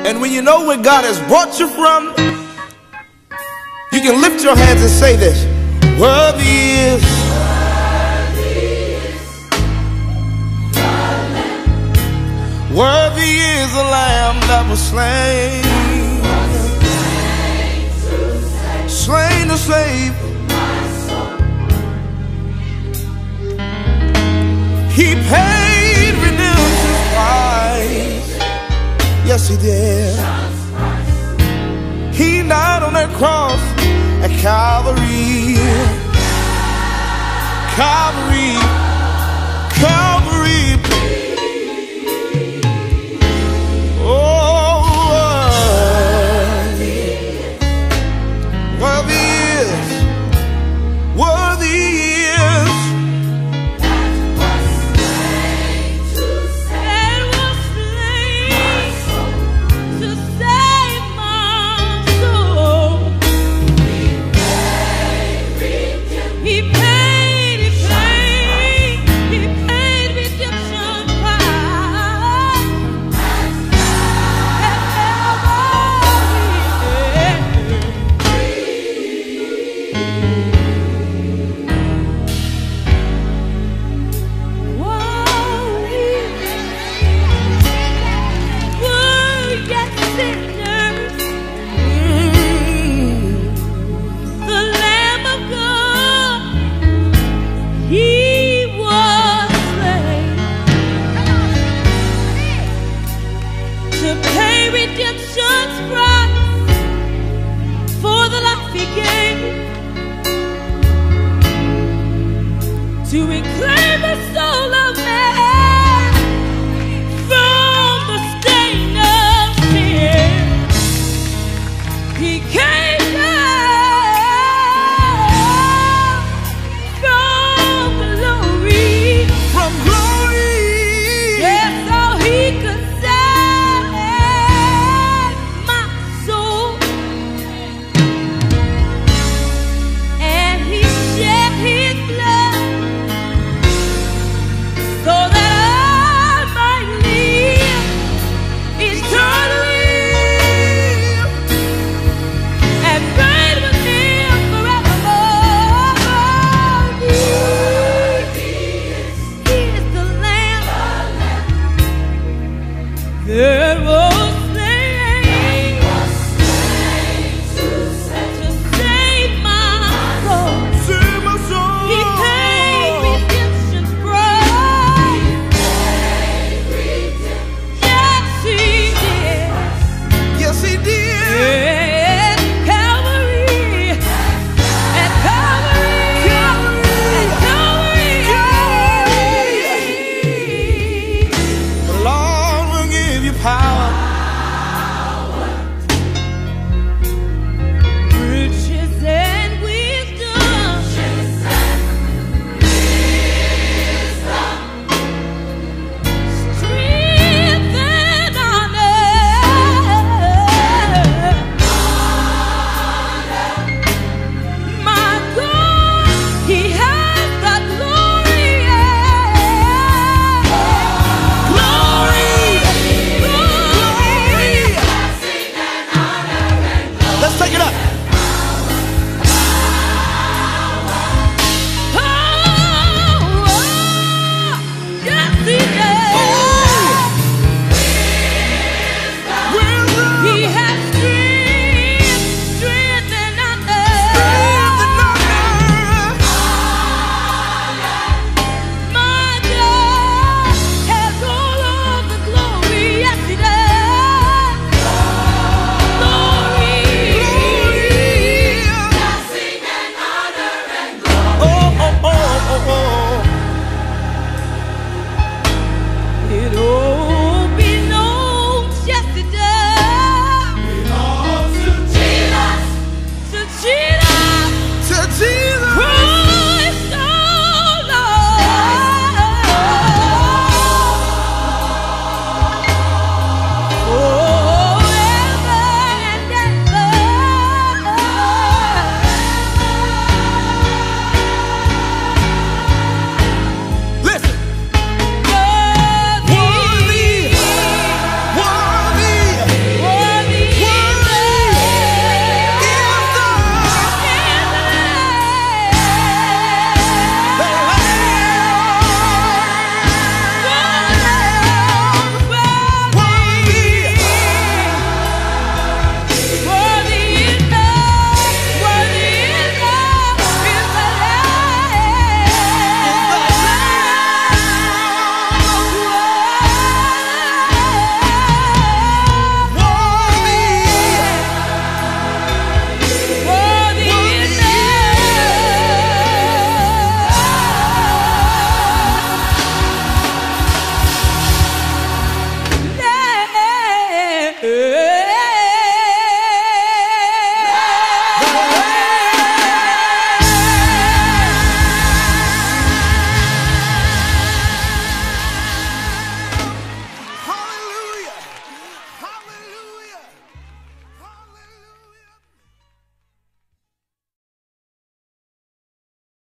And when you know where God has brought you from, you can lift your hands and say this: worthy is the Lamb that was slain, slain to save. He paid redemption's price. Yes, he did. He died on that cross at Calvary. Calvary. Calvary. Oh, worthy is, worthy is. To reclaim the soul of man from the stain of sin. He came down from glory, yes, so he could save my soul. And he shed his blood so that I might live eternally and reign with him forevermore. He is the Lamb.